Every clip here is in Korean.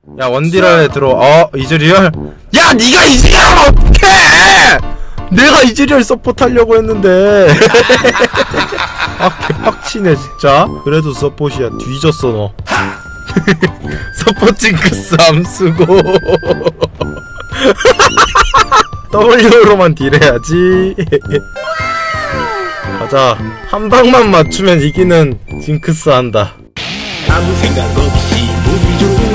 야 원딜에 들어. 이즈리얼? 야 니가 이즈리얼 어떡해! 내가 이즈리얼 서포트 하려고 했는데. 아 개빡치네 진짜. 그래도 서폿이야. 뒤졌어 너. 서폿 징크스 암수고. W로만 딜해야지. 가자. 한 방만 맞추면 이기는 징크스 한다. 아무 생각 없이 보기 좋은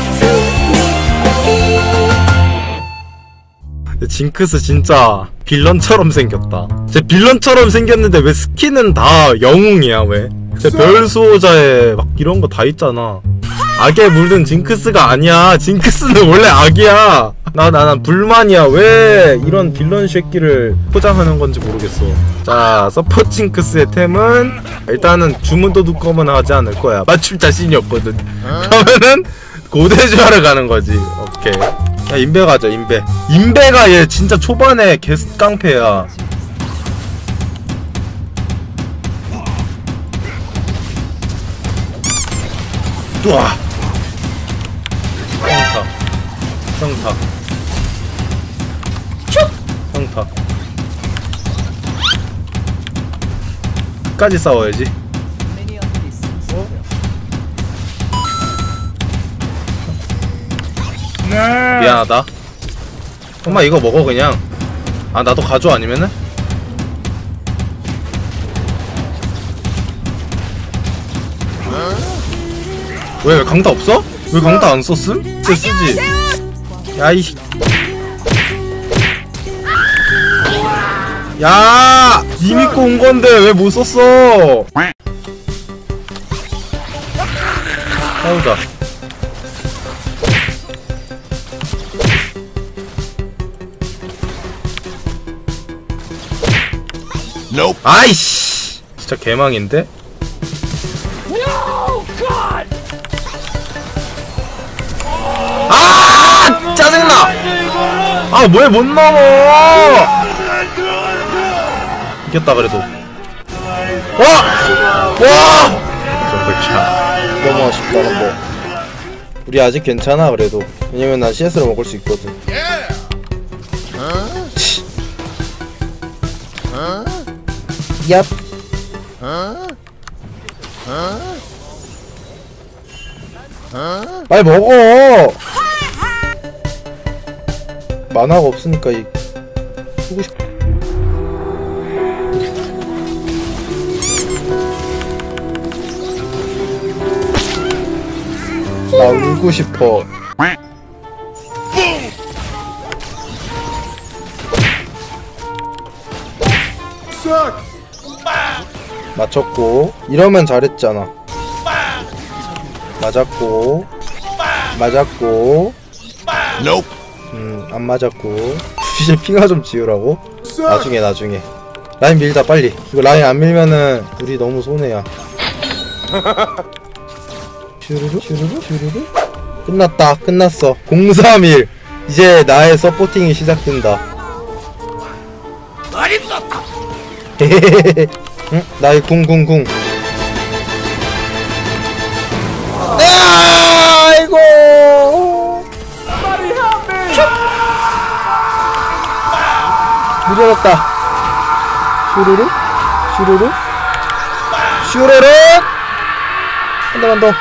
징크스 진짜 빌런처럼 생겼다. 쟤 빌런처럼 생겼는데 왜 스킨은 다 영웅이야 왜? 쟤 별수호자에 막 이런 거 다 있잖아. 악에 물든 징크스가 아니야. 징크스는 원래 악이야. 난 불만이야. 왜 이런 빌런 새끼를 포장하는 건지 모르겠어. 자, 서폿 징크스의 템은 일단은 주문도 두꺼우면 하지 않을 거야. 맞출 자신이 없거든. 그러면은 고대주하러 가는 거지. 오케이. 야, 인베 가자, 인베. 인베가 얘 진짜 초반에 개깡패야. 우와! 평타. 평타. 끝까지 싸워야지. 미안하다. 엄마 이거 먹어 그냥. 아 나도 가져 아니면은? 왜 강타 없어? 왜 강타 안 썼음? 쟤 쓰지. 야이. 야! 니 믿고 온 건데 왜 못 썼어? 싸우자. 아이씨! 진짜 개망인데? 아! 짜증나! 아, 왜 못 넘어! 이겼다, 그래도. 와! 와! 정글차. 너무 아쉽다, 근데. 우리 아직 괜찮아, 그래도. 왜냐면 난 CS로 먹을 수 있거든. 얍. 빨리 먹어. 만화가 없으니까 이 쓰고 싶. 나 울고 싶어. 맞췄고. 이러면 잘했잖아. 맞았고. 맞았고. 안 맞았고. 이제 핑화 좀 지우라고? 나중에 라인 밀자 빨리. 이거 라인 안 밀면은 우리 너무 손해야. 슈르르 슈르르 슈르르. 끝났다. 끝났어. 031. 이제 나의 서포팅이 시작된다. 헤헤헤헤. 응? 나의 궁궁궁. 아이고. 밀어놨다. 슈르르 슈르르 슈르르. 한대만 더.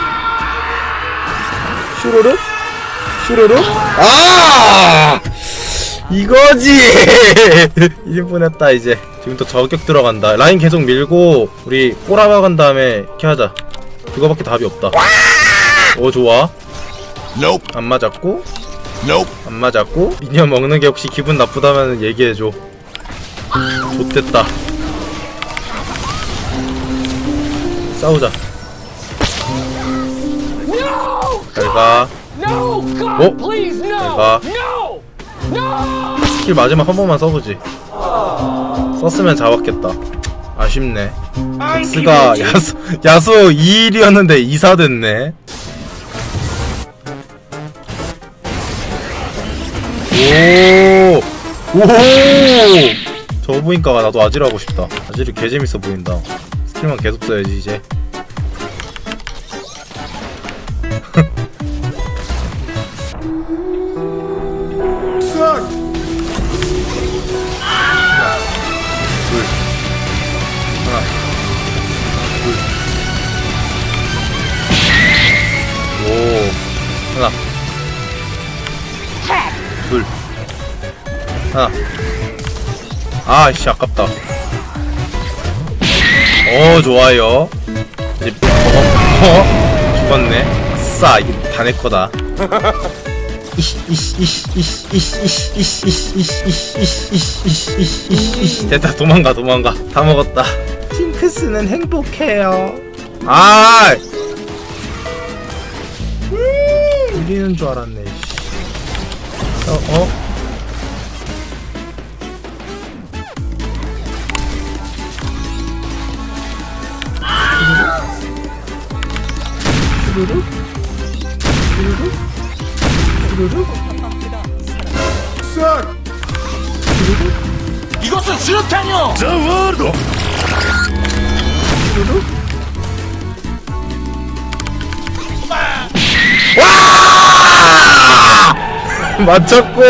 슈르르 슈르르. 아 이거지. 1분 했다. 이제 지금부터 저격 들어간다. 라인 계속 밀고 우리 꼬라박은 다음에 이렇게 하자. 그거밖에 답이 없다. 오 좋아. 안 맞았고. 안 맞았고. 미니언 먹는 게 혹시 기분 나쁘다면 얘기해줘. 좋댔다. 싸우자. 잘가. 잘가. 스킬 마지막 한 번만 써보지. 썼으면 잡았겠다. 아쉽네. 잭스가 야수 2일이었는데 2사 됐네. 오! 저거 보니까 나도 아질 하고 싶다. 아질이 개재밌어 보인다. 스킬만 계속 써야지 이제. 하나, 둘, 하나. 아씨 아깝다. 좋아요. 이제 죽었네. 아싸, 이게 다 내 거다. 됐다. 도망가. 다 먹었다. 징크스는 행복해요. 아, 이기는 줄 알았네. 이것은 수류탄이요. 자 월드. 와! 맞췄고.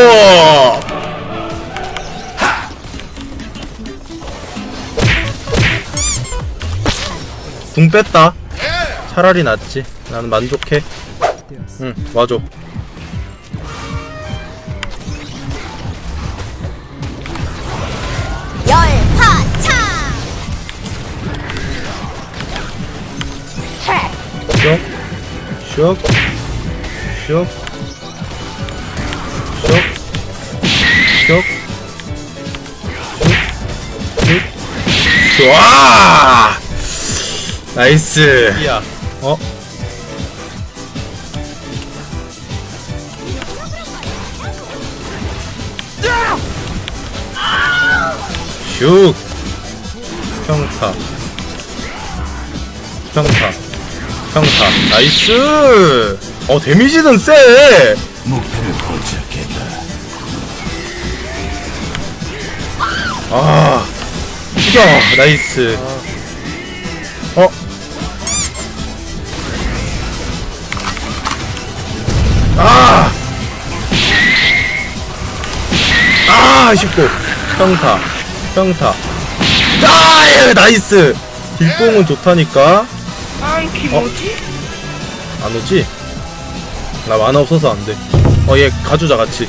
궁 뺐다. 차라리 낫지. 나는 만족해. 응, 맞아. 열파차. 슉, 슉, 슉, 와! 나이스. 야, 슉, 평타, 나이스. 데미지는 세. 목표를 포착했다. 죽여. 나이스. 아쉽고. 평타. 나이스. 딜뽕은 좋다니까. 안 오지? 나 만화 없어서 안 돼. 얘 가주자 같이.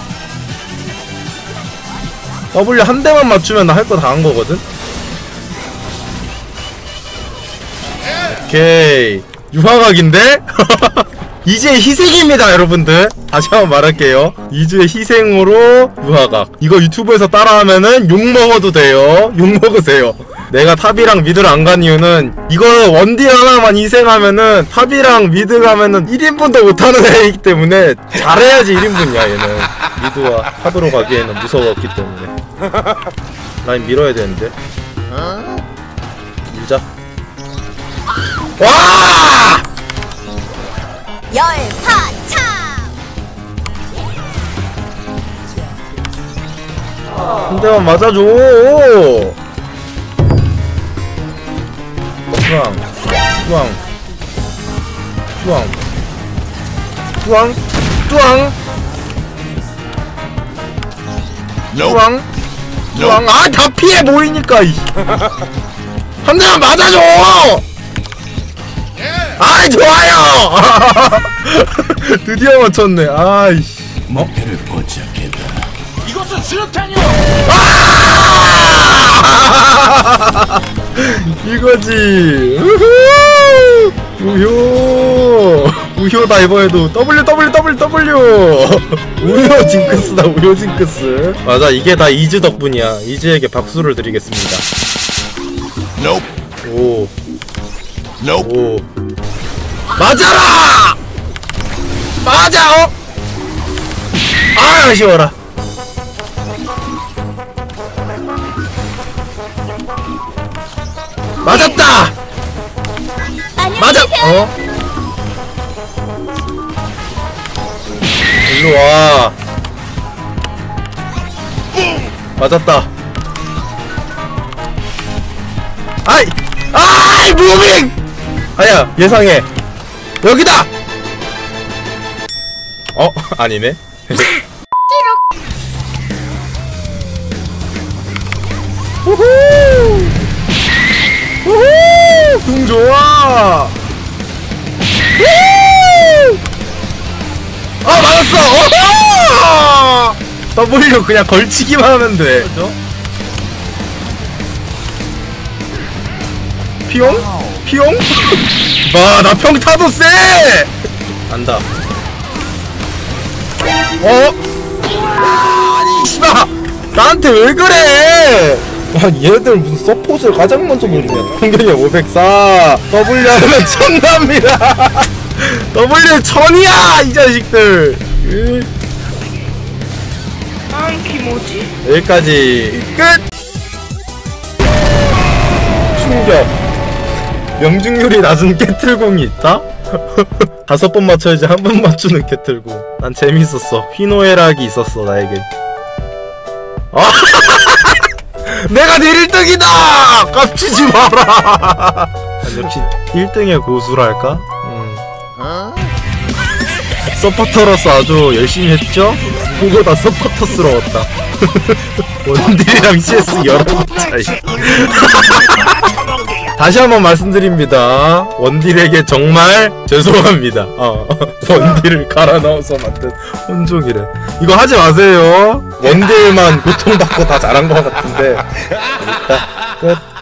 W 한 대만 맞추면 나 할 거 다 한 거거든. 오케이. 유화각인데? 이제 희생입니다, 여러분들. 다시 한번 말할게요. 2주의 희생으로 유화각. 이거 유튜브에서 따라하면은 욕먹어도 돼요. 욕먹으세요. 내가 탑이랑 미드를 안 간 이유는 이거는 원딜 하나만 희생하면은 탑이랑 미드 가면은 1인분도 못하는 애이기 때문에 잘해야지 1인분이야 얘는. 미드와 탑으로 가기에는 무서웠기 때문에. 라인 밀어야 되는데. 밀자. 와! 열파차. 한 대만 맞아줘. 뚜앙. 다 피해 보이니까. 한 대만 맞아줘. 좋아요. 드디어 맞췄네. 아이씨. 목표를 포착했다. 이것은 수류탄이요. 이거지. 우효다. 이번에도 W. 우효 징크스다. 우효 징크스. 맞아, 이게 다 이즈 덕분이야. 이즈에게 박수를 드리겠습니다. 오. 맞아라! 맞아! 아쉬워라. 맞았다! 맞아! 일로와. 맞았다. 아이 무빙! 아야, 예상해. 여기다! 아니네. 우후! 궁 좋아! W 그냥 걸치기만 하면 돼. 그죠? 피용? 피용? 와, 나 평타도 세! 안다. 씨발! 나한테 왜 그래! 와, 얘들 무슨 서폿을 가장 먼저 노리냐. 공격력 504. W 하면 천납니다. W 1000이야! 이 자식들! 여기까지 끝! 충격. 명중률이 낮은 깨틀공이 있다? 5번 맞춰야지 한 번 맞추는 깨틀공. 난 재밌었어. 휘노애락이 있었어 나에겐. 아! 내가 내 1등이다! 깝치지 마라! 역시 1등의 고수랄까? 서포터로서 아주 열심히 했죠? 그거보다 서포터스러웠다. 원딜이랑 CS 11번 차이. 다시 한번 말씀드립니다. 원딜에게 정말 죄송합니다. 원딜을 갈아 넣어서 만든 혼종이래. 이거 하지 마세요. 원딜만 고통받고 다 잘한 것 같은데. 일단 끝.